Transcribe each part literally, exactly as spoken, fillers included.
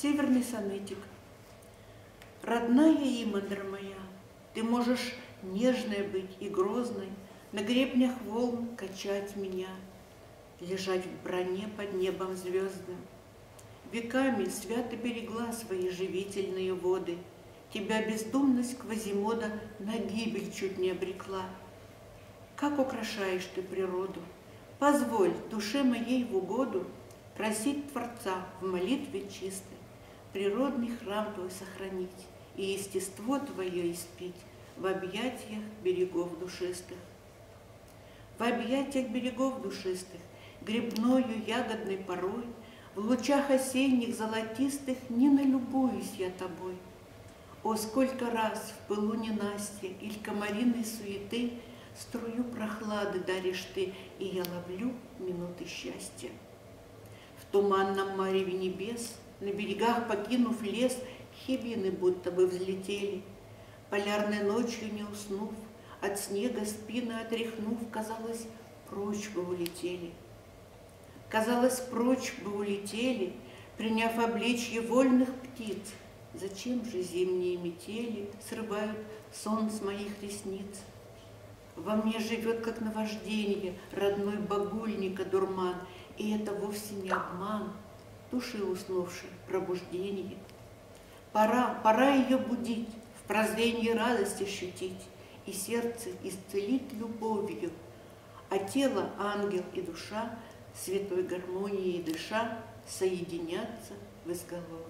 Северный сонетик. Родная Имандра моя, ты можешь нежной быть и грозной, на гребнях волн качать меня, лежать в броне под небом звездным. Веками свято берегла свои живительные воды, тебя бездумность Квазимода на гибель чуть не обрекла. Как украшаешь ты природу, позволь душе моей в угоду просить Творца в молитве чистой, природный храм твой сохранить и естество твое испить в объятиях берегов душистых. В объятиях берегов душистых, грибною ягодной порой, в лучах осенних золотистых не налюбуюсь я тобой. О, сколько раз в пылу ненастья или комариной суеты струю прохлады даришь ты, и я ловлю минуты счастья. В туманном мареве небес, на берегах покинув лес, хибины будто бы взлетели. Полярной ночью не уснув, от снега спины отряхнув, казалось, прочь бы улетели. Казалось, прочь бы улетели, приняв обличье вольных птиц. Зачем же зимние метели срывают сон с моих ресниц? Во мне живет, как наваждение, родной багульника дурман, и это вовсе не обман, души уснувшей пробуждение. Пора, пора ее будить, в прозрении радость ощутить, и сердце исцелить любовью, а тело, ангел и душа, святой гармонией дыша, соединятся в изголовье.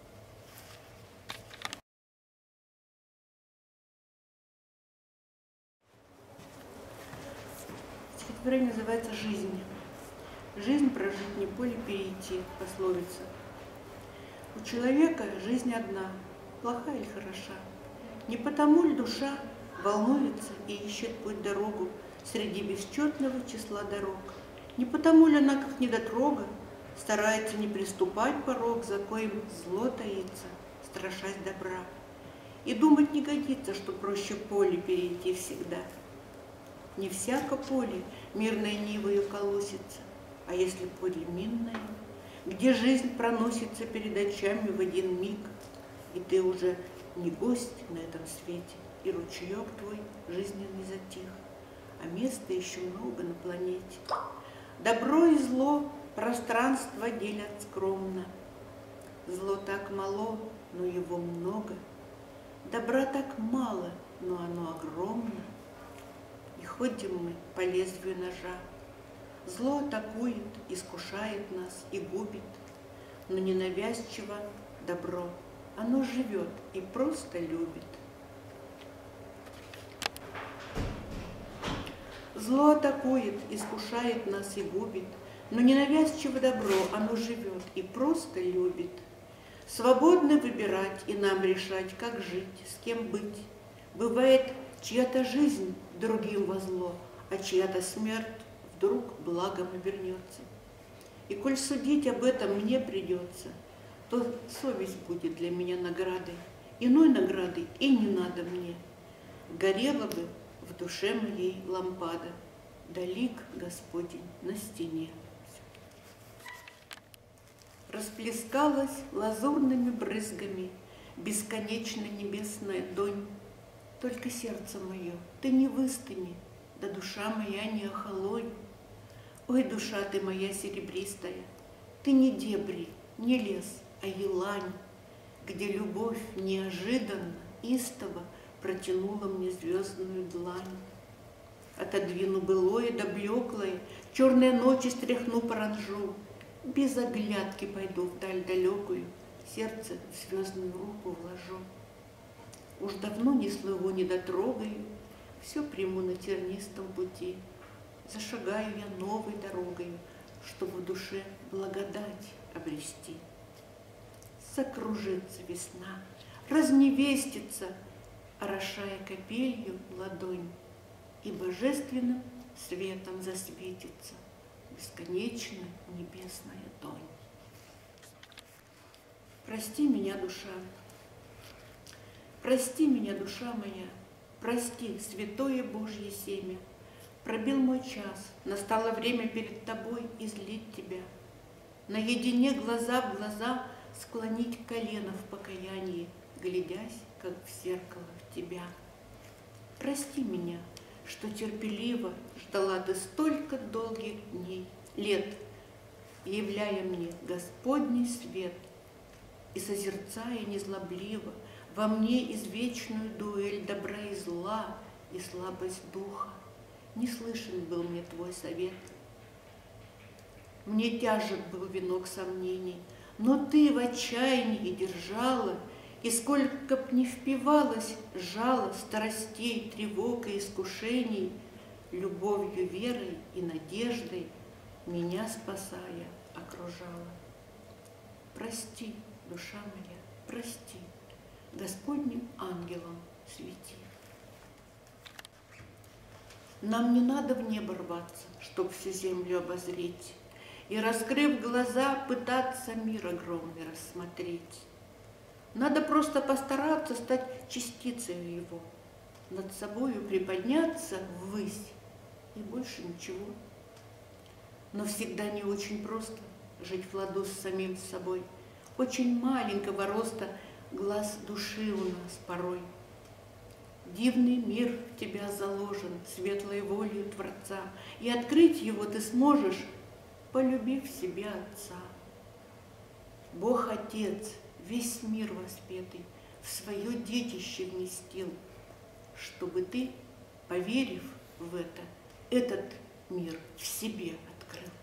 Стихотворение называется «Жизнь». Жизнь прожить, не поле перейти, пословица. У человека жизнь одна, плохая или хороша. Не потому ли душа волнуется и ищет путь-дорогу среди бесчетного числа дорог? Не потому ли она, как недотрога, старается не приступать порог, за коим зло таится, страшась добра? И думать не годится, что проще поле перейти всегда. Не всяко поле мирной нивою колосится, а если поле минное, где жизнь проносится перед очами в один миг, и ты уже не гость на этом свете, и ручеек твой жизненный затих, а места еще много на планете. Добро и зло пространство делят скромно. Зло так мало, но его много. Добра так мало, но оно огромно. И ходим мы по лезвию ножа. Зло атакует, искушает нас и губит, но ненавязчиво добро. Оно живет и просто любит. Зло атакует, искушает нас и губит, но ненавязчиво добро, оно живет и просто любит. Свободно выбирать и нам решать, как жить, с кем быть. Бывает, чья-то жизнь другим во зло, а чья-то смерть вдруг благом обернется. И коль судить об этом мне придется, то совесть будет для меня наградой. Иной награды и не надо мне. Горела бы в душе моей лампада, да лик Господень на стене. Расплескалась лазурными брызгами бесконечно небесная донь. Только сердце мое, ты не выстыни, да душа моя не охолонь. Ой, душа ты моя серебристая, ты не дебри, не лес, а елань, где любовь неожиданно, истово протянула мне звездную длань. Отодвину былое да блеклое, черные ночи стряхну паранжу, без оглядки пойду вдаль далекую, сердце в звездную руку вложу. Уж давно не слыву, не дотрогаю, все приму на тернистом пути. Зашагаю я новой дорогою, чтобы в душе благодать обрести. Закружится весна, разневестится, орошая капелью ладонь, и божественным светом засветится бесконечная небесная донь. Прости меня, душа, прости меня, душа моя, прости, святое Божье семя. Пробил мой час, настало время перед тобой излить тебя. Наедине глаза в глаза склонить колено в покаянии, глядясь, как в зеркало, в тебя. Прости меня, что терпеливо ждала ты столько долгих дней, лет, являя мне Господний свет, и созерцая незлобливо во мне извечную дуэль добра и зла и слабость духа. Не слышен был мне твой совет. Мне тяжек был венок сомнений, но ты в отчаянии держала, и сколько б не впивалось жало страстей, тревог и искушений, любовью, верой и надеждой меня, спасая, окружала. Прости, душа моя, прости, Господним ангелом свети. Нам не надо в небо рваться, чтоб всю землю обозреть, и, раскрыв глаза, пытаться мир огромный рассмотреть. Надо просто постараться стать частицей его, над собою приподняться ввысь, и больше ничего. Но всегда не очень просто жить в ладу с самим собой. Очень маленького роста глаз души у нас порой. Дивный мир в тебя заложен светлой волею Творца, и открыть его ты сможешь, полюбив себя Отца. Бог Отец весь мир воспетый в свое детище вместил, чтобы ты, поверив в это, этот мир в себе открыл.